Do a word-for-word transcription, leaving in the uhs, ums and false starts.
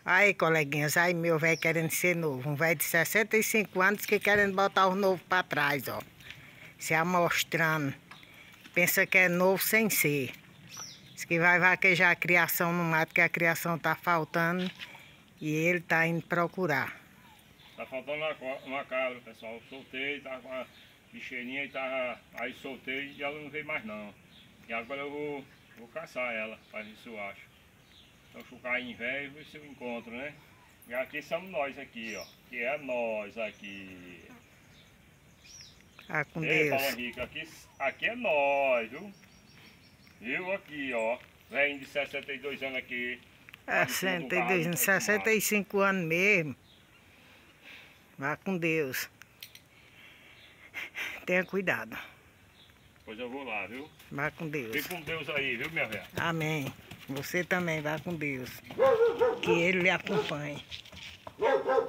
Aí, coleguinhas, aí meu velho querendo ser novo. Um velho de sessenta e cinco anos que querendo botar o novo pra trás, ó. Se amostrando. Pensa que é novo sem ser. Diz que vai vaquejar a criação no mato, que a criação tá faltando. E ele tá indo procurar. Tá faltando uma, uma cabra, pessoal. Eu soltei, tava com a bicheirinha e tava. Aí soltei e ela não veio mais não. E agora eu vou, vou caçar ela, pra ver se eu acho. Então chucar em velho e ver se eu encontro, né? E aqui somos nós aqui, ó. Que é nós aqui. Ah, com Ei, Deus. Paulo Henrique, aqui, aqui é nós, viu? Viu aqui, ó. Velho de sessenta e dois anos aqui. sessenta e dois, sessenta e cinco anos mesmo. Vá com Deus. Tenha cuidado. Pois eu vou lá, viu? Vá com Deus. Fique com Deus aí, viu, minha velha? Amém. Você também vá com Deus. Que Ele lhe acompanhe.